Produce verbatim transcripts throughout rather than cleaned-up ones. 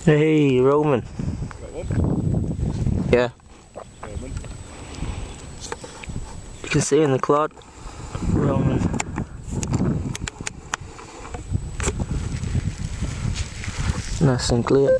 Hey, Roman. Got one? Yeah. Roman. You can see in the clod. Roman. Nice and clear.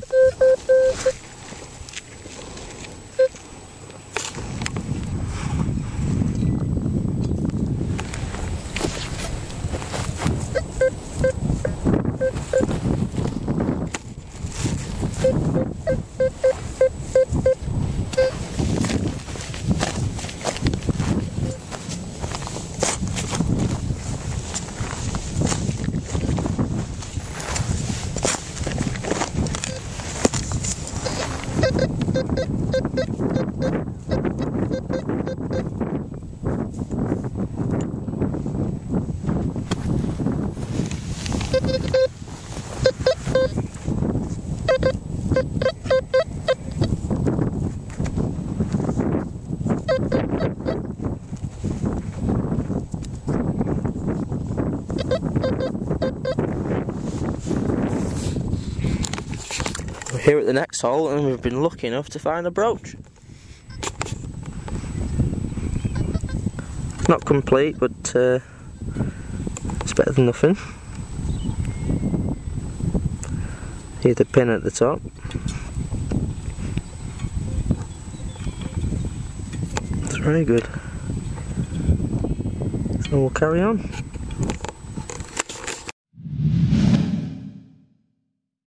We're here at the next hole and we've been lucky enough to find a brooch. Not complete, but uh, it's better than nothing. Here's the pin at the top. It's very good. So we'll carry on.